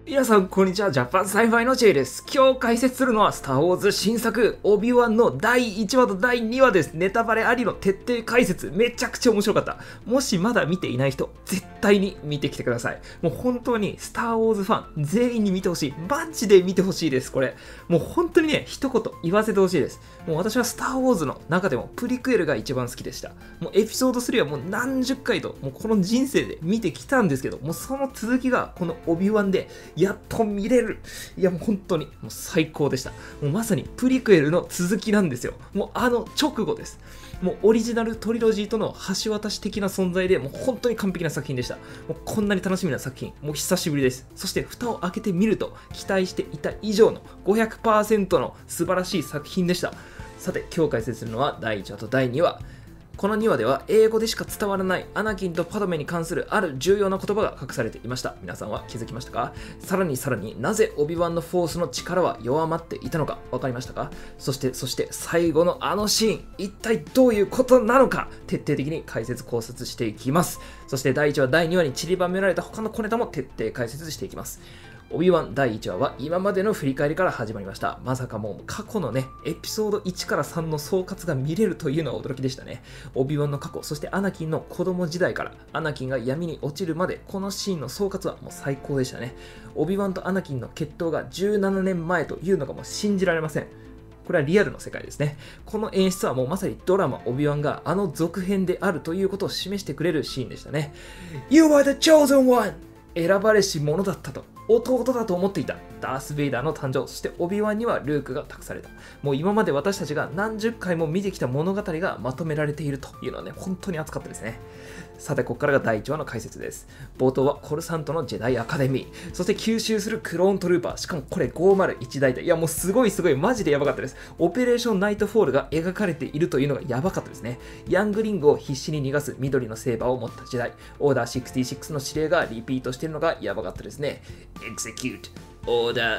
皆さん、こんにちは。ジャパンサイファイの J です。今日解説するのは、スター・ウォーズ新作、オビワンの第1話と第2話です。ネタバレありの徹底解説、めちゃくちゃ面白かった。もしまだ見ていない人、絶対に見てきてください。もう本当に、スター・ウォーズファン、全員に見てほしい。マジで見てほしいです、これ。もう本当にね、一言言わせてほしいです。もう私はスター・ウォーズの中でも、プリクエルが一番好きでした。もうエピソード3はもう何十回と、もうこの人生で見てきたんですけど、もうその続きが、このオビワンで、やっと見れる。いやもう本当にもう最高でした。もうまさにプリクエルの続きなんですよ。もうあの直後です。もうオリジナルトリロジーとの橋渡し的な存在で、もう本当に完璧な作品でした。もうこんなに楽しみな作品、もう久しぶりです。そして蓋を開けてみると、期待していた以上の 500% の素晴らしい作品でした。さて、今日解説するのは第1話と第2話。この2話では英語でしか伝わらないアナキンとパドメに関するある重要な言葉が隠されていました。皆さんは気づきましたか？さらになぜオビワンのフォースの力は弱まっていたのか分かりましたか？そして最後のあのシーン、一体どういうことなのか徹底的に解説考察していきます。そして第1話第2話に散りばめられた他の小ネタも徹底解説していきます。オビワン第1話は今までの振り返りから始まりました。まさかもう過去のね、エピソード1から3の総括が見れるというのは驚きでしたね。オビワンの過去、そしてアナキンの子供時代からアナキンが闇に落ちるまで、このシーンの総括はもう最高でしたね。オビワンとアナキンの決闘が17年前というのがもう信じられません。これはリアルの世界ですね。この演出はもうまさにドラマオビワンがあの続編であるということを示してくれるシーンでしたね。You are the chosen one! 選ばれし者だったと。弟だと思っていたダース・ベイダーの誕生、そしてオビワンにはルークが託された。もう今まで私たちが何十回も見てきた物語がまとめられているというのはね、本当に熱かったですね。さて、ここからが第1話の解説です。冒頭はコルサントのジェダイアカデミー、そして吸収するクローントルーパー、しかもこれ501大隊。いやもうすごいマジでやばかったです。オペレーションナイトフォールが描かれているというのがやばかったですね。ヤングリングを必死に逃がす緑のセーバーを持ったジェダイ、オーダー66の指令がリピートしているのがやばかったですね。Execute Order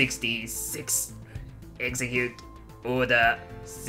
66 Execute Order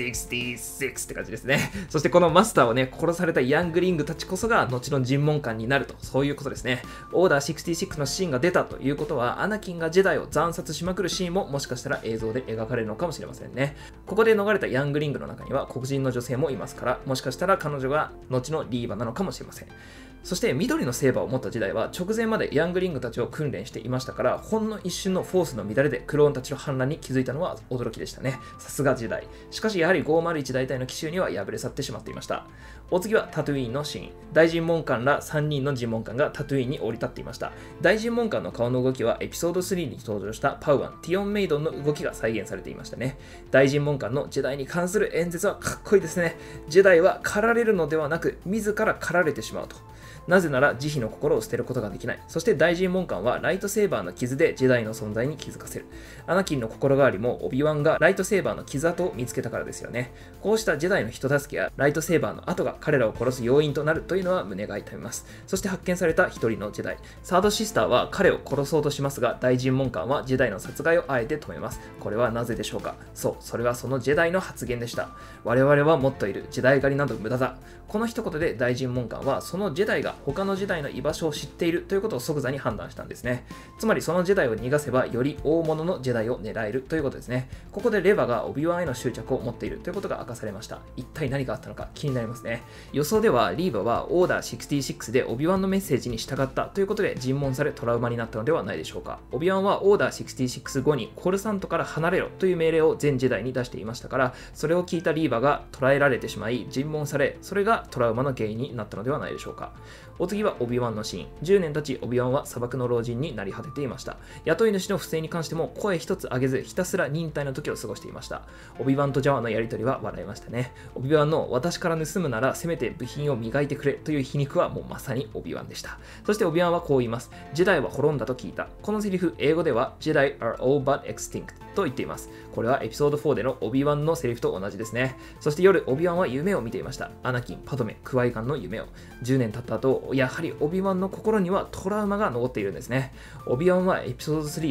66って感じですね。そしてこのマスターをね、殺されたヤングリングたちこそが後の尋問官になると、そういうことですね。オーダー66のシーンが出たということは、アナキンがジェダイを惨殺しまくるシーンももしかしたら映像で描かれるのかもしれませんね。ここで逃れたヤングリングの中には黒人の女性もいますから、もしかしたら彼女が後のリーバなのかもしれません。そして緑のセーバーを持った時代は直前までヤングリングたちを訓練していましたから、ほんの一瞬のフォースの乱れでクローンたちの反乱に気づいたのは驚きでしたね。さすが時代。しかしやはり501大隊の奇襲には敗れ去ってしまっていました。お次はタトゥイーンのシーン。大尋問官ら3人の尋問官がタトゥイーンに降り立っていました。大尋問官の顔の動きはエピソード3に登場したパウアン、ティオンメイドンの動きが再現されていましたね。大尋問官のジェダイに関する演説はかっこいいですね。ジェダイは狩られるのではなく自ら狩られてしまうと。なぜなら慈悲の心を捨てることができない。そして大尋問官はライトセーバーの傷でジェダイの存在に気づかせる。アナキンの心変わりもオビワンがライトセーバーの傷跡を見つけたからですよね。こうしたジェダイの人助けやライトセーバーの跡が彼らを殺す要因となるというのは胸が痛みます。そして発見された一人のジェダイ。サードシスターは彼を殺そうとしますが、大尋問官はジェダイの殺害をあえて止めます。これはなぜでしょうか？そう、それはそのジェダイの発言でした。我々はもっといる。ジェダイ狩りなど無駄だ。この一言で大尋問官はそのジェダイが他のジェダイの居場所を知っているということを即座に判断したんですね。つまりそのジェダイを逃がせばより大物のジェダイを狙えるということですね。ここでレバがオビワンへの執着を持っているということが明かされました。一体何があったのか気になりますね。予想ではリーバはオーダー66でオビワンのメッセージに従ったということで尋問されトラウマになったのではないでしょうか。オビワンはオーダー66後にコルサントから離れろという命令を全ジェダイに出していましたから、それを聞いたリーバが捕らえられてしまい尋問され、それがトラウマの原因になったのではないでしょうか。お次はオビワンのシーン。10年経ちオビワンは砂漠の老人になり果てていました。雇い主の不正に関しても声一つ上げずひたすら忍耐の時を過ごしていました。オビワンとジャワのやりとりは笑いましたね。オビワンの私から盗むならせめて部品を磨いてくれという皮肉はもうまさにオビワンでした。そしてオビワンはこう言います。ジェダイは滅んだと聞いた。このセリフ、英語では Jedi are all but extinct と言っています。これはエピソード4でのオビワンのセリフと同じですね。そして夜、オビワンは夢を見ていました。アナキン、パドメ、クワイガンの夢を。10年経った後、やはりオビワンの心にはトラウマが残っているんですね。オビワンはエピソード3で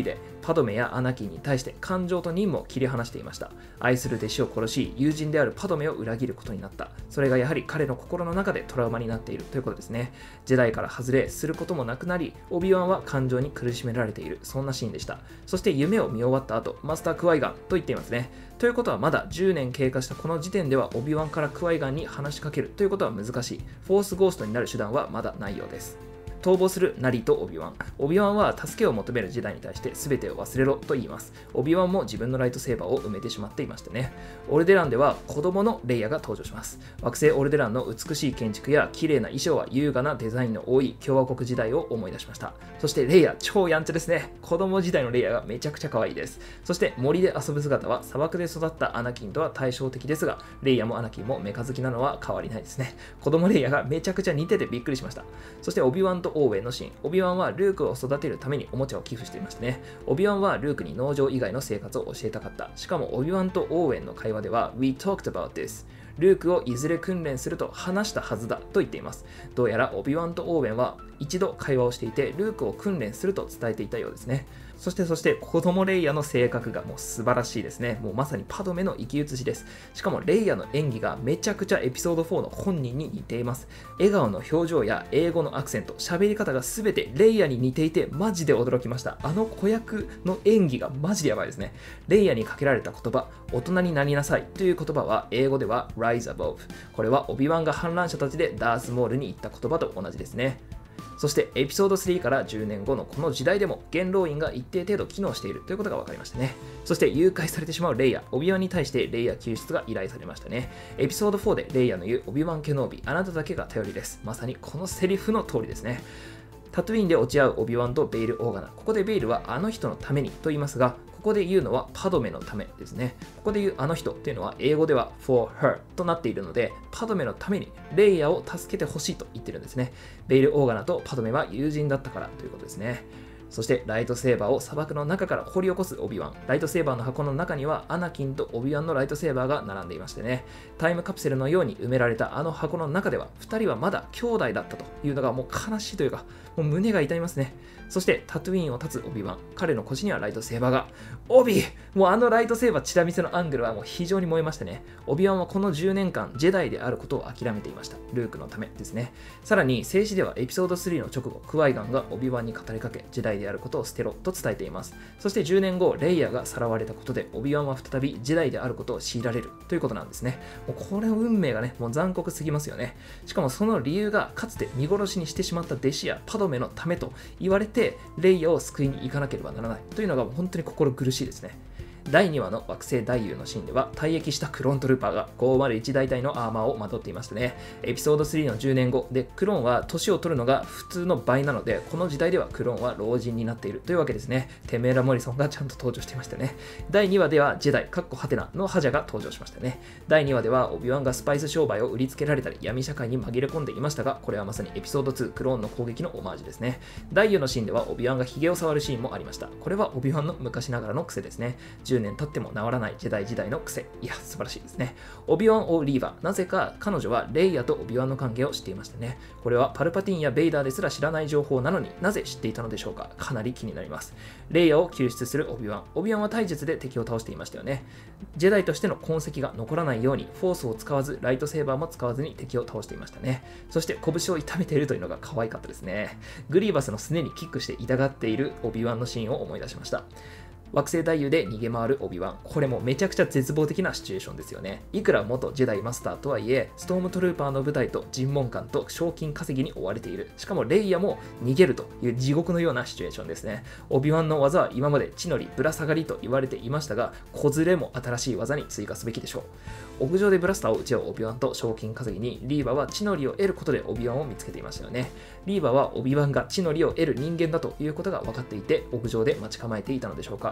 パドメやアナキンに対して感情と任務を切り離していました。愛する弟子を殺し、友人であるパドメを裏切ることになった。それがやはり彼の心の中でトラウマになっているということですね。ジェダイから外れ、することもなくなり、オビワンは感情に苦しめられている、そんなシーンでした。そして夢を見終わった後、マスター・クワイガンと言っていますね。ということはまだ10年経過したこの時点ではオビワンからクワイガンに話しかけるということは難しい。フォースゴーストになる手段はまだないようです。逃亡するナリとオビワン。オビワンは助けを求めるジェダイに対して全てを忘れろと言います。オビワンも自分のライトセーバーを埋めてしまっていましたね。オルデランでは子供のレイヤが登場します。惑星オルデランの美しい建築や綺麗な衣装は優雅なデザインの多い共和国時代を思い出しました。そしてレイヤ、超やんちゃですね。子供時代のレイヤがめちゃくちゃ可愛いです。そして森で遊ぶ姿は砂漠で育ったアナキンとは対照的ですが、レイヤもアナキンもメカ好きなのは変わりないですね。子供レイヤがめちゃくちゃ似ててびっくりしました。そしてオビワンとオーウェンのシーン。オビワンはルークを育てるためにおもちゃを寄付していましたね。オビワンはルークに農場以外の生活を教えたかった。しかもオビワンとオーウェンの会話では We talked about this。ルークをいずれ訓練すると話したはずだと言っています。どうやらオビワンとオーウェンは一度会話をしていて、ルークを訓練すると伝えていたようですね。そして子供レイヤの性格がもう素晴らしいですね。もうまさにパドメの生き写しです。しかもレイヤの演技がめちゃくちゃエピソード4の本人に似ています。笑顔の表情や英語のアクセント、喋り方が全てレイヤに似ていてマジで驚きました。あの子役の演技がマジでやばいですね。レイヤにかけられた言葉、大人になりなさいという言葉は英語では Rise Above。これはオビワンが反乱者たちでダースモールに言った言葉と同じですね。そしてエピソード3から10年後のこの時代でも元老院が一定程度機能しているということが分かりましたね。そして誘拐されてしまうレイヤ、オビワンに対してレイヤ救出が依頼されましたね。エピソード4でレイヤの言うオビワン・ケノービ、あなただけが頼りです。まさにこのセリフの通りですね。タトゥインで落ち合うオビワンとベイル・オーガナ。ここでベイルはあの人のためにと言いますが、ここで言うのはパドメのためですね。ここで言うあの人っていうのは英語では for her となっているので、パドメのためにレイヤを助けてほしいと言ってるんですね。ベイル・オーガナとパドメは友人だったからということですね。そしてライトセーバーを砂漠の中から掘り起こすオビワン。ライトセーバーの箱の中にはアナキンとオビワンのライトセーバーが並んでいましてね、タイムカプセルのように埋められたあの箱の中では2人はまだ兄弟だったというのがもう悲しいというか、もう胸が痛みますね。そしてタトゥインを立つオビワン。彼の腰にはライトセーバーが。オビ、もうあのライトセーバーチラ見せのアングルはもう非常に燃えましたね。オビワンはこの10年間ジェダイであることを諦めていました。ルークのためですね。さらに静止ではエピソード3の直後、クワイガンがオビワンに語りかけ、ジェダイであることを捨てろと伝えています。そして10年後、レイヤがさらわれたことでオビワンは再びジェダイであることを強いられるということなんですね。もうこれの運命がね、もう残酷すぎますよね。しかもその理由がかつて見殺しにしてしまった弟子やパドメのためと言われて、レイヤを救いに行かなければならないというのが本当に心苦しいですね。第2話の惑星大遊のシーンでは退役したクローントルーパーが501大隊のアーマーをまとっていましたね。エピソード3の10年後でクローンは年を取るのが普通の倍なので、この時代ではクローンは老人になっているというわけですね。テメーラ・モリソンがちゃんと登場していましたね。第2話ではジェダイハテナのハジャが登場しましたね。第2話ではオビワンがスパイス商売を売りつけられたり闇社会に紛れ込んでいましたが、これはまさにエピソード2クローンの攻撃のオマージュですね。第4のシーンではオビワンがヒゲを触るシーンもありました。これはオビワンの昔ながらの癖ですね。10年経っても治らないジェダイ時代の癖。いや、素晴らしいですね。オビワン・オー・リーバー。なぜか彼女はレイヤとオビワンの関係を知っていましたね。これはパルパティーンやベイダーですら知らない情報なのになぜ知っていたのでしょうか。かなり気になります。レイヤを救出するオビワン。オビワンは体術で敵を倒していましたよね。ジェダイとしての痕跡が残らないようにフォースを使わず、ライトセーバーも使わずに敵を倒していましたね。そして拳を痛めているというのが可愛かったですね。グリーバスのすねにキックして痛がっているオビワンのシーンを思い出しました。惑星大遊で逃げ回るオビワン。これもめちゃくちゃ絶望的なシチュエーションですよね。いくら元ジェダイマスターとはいえ、ストームトルーパーの部隊と尋問官と賞金稼ぎに追われている。しかもレイヤも逃げるという地獄のようなシチュエーションですね。オビワンの技は今まで地の利ぶら下がりと言われていましたが、子連れも新しい技に追加すべきでしょう。屋上でブラスターを打ち合うオビワンと賞金稼ぎに、リーバは地の利を得ることでオビワンを見つけていましたよね。リーバはオビワンが地の利を得る人間だということが分かっていて、屋上で待ち構えていたのでしょうか。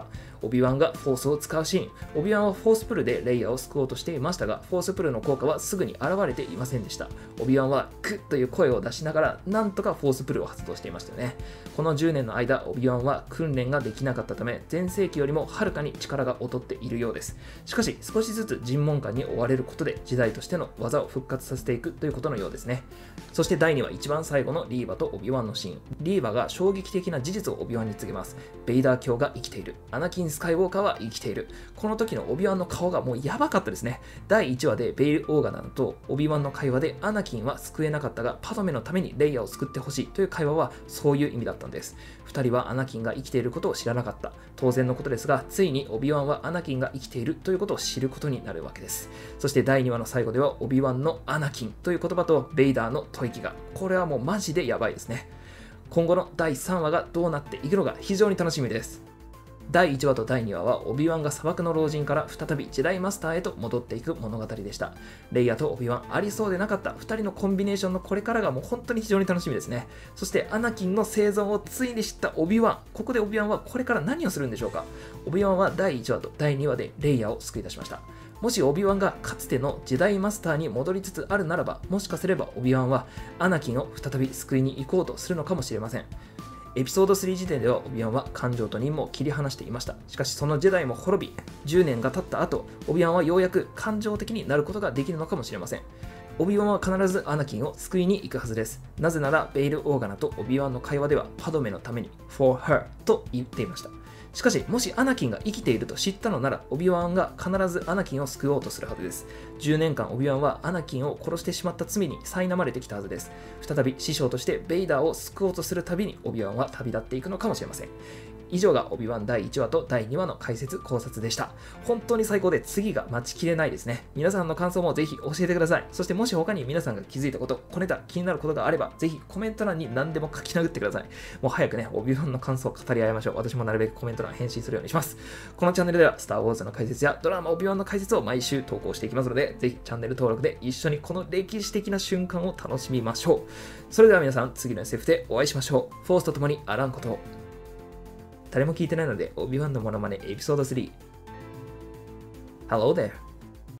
オビワンがフォースを使うシーン。オビワンはフォースプルでレイヤーを救おうとしていましたが、フォースプルの効果はすぐに現れていませんでした。オビワンはクッという声を出しながら、なんとかフォースプルを発動していましたよね。この10年の間、オビワンは訓練ができなかったため、前世紀よりもはるかに力が劣っているようです。しかし、少しずつ尋問官に追われることで、時代としての技を復活させていくということのようですね。そして第2話一番最後のリーバとオビワンのシーン。リーバが衝撃的な事実をオビワンに告げます。ベイダー教が生きている。アナキン・スカイウォーカーは生きている。この時のオビワンの顔がもうやばかったですね。第1話でベイル・オーガナンとオビワンの会話でアナキンは救えなかったがパドメのためにレイヤーを救ってほしいという会話はそういう意味だったんです。2人はアナキンが生きていることを知らなかった。当然のことですが、ついにオビワンはアナキンが生きているということを知ることになるわけです。そして第2話の最後ではオビワンのアナキンという言葉とベイダーの吐息が、これはもうマジでやばいですね。今後の第3話がどうなっていくのか非常に楽しみです。第1話と第2話はオビワンが砂漠の老人から再びジェダイマスターへと戻っていく物語でした。レイヤとオビワン、ありそうでなかった2人のコンビネーションのこれからがもう本当に非常に楽しみですね。そしてアナキンの生存をついに知ったオビワン、ここでオビワンはこれから何をするんでしょうか。オビワンは第1話と第2話でレイヤを救い出しました。もしオビワンがかつてのジェダイマスターに戻りつつあるならば、もしかすればオビワンはアナキンを再び救いに行こうとするのかもしれません。エピソード3時点ではオビワンは感情と任務を切り離していました。しかしそのジェダイも滅び、10年が経った後、オビワンはようやく感情的になることができるのかもしれません。オビワンは必ずアナキンを救いに行くはずです。なぜならベイル・オーガナとオビワンの会話ではパドメのために for her と言っていました。しかし、もしアナキンが生きていると知ったのなら、オビワンが必ずアナキンを救おうとするはずです。10年間、オビワンはアナキンを殺してしまった罪に苛まれてきたはずです。再び師匠としてベイダーを救おうとするたびに、オビワンは旅立っていくのかもしれません。以上がオビワン第1話と第2話の解説考察でした。本当に最高で次が待ちきれないですね。皆さんの感想もぜひ教えてください。そしてもし他に皆さんが気づいたこと、小ネタ気になることがあれば、ぜひコメント欄に何でも書き殴ってください。もう早くね、オビワンの感想を語り合いましょう。私もなるべくコメント欄返信するようにします。このチャンネルではスター・ウォーズの解説やドラマオビワンの解説を毎週投稿していきますので、ぜひチャンネル登録で一緒にこの歴史的な瞬間を楽しみましょう。それでは皆さん、次の SF でお会いしましょう。フォースと共にあらんことを。誰も聞いてないので、オビワンのモノマネエピソード3。Hello there.